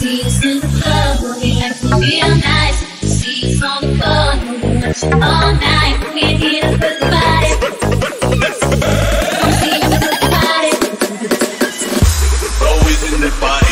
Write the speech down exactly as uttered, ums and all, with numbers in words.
See us in the club, looking like we feel nice. See us on the phone, moving with you all night. We're here to put the body. Come see us put the body. Always in the body.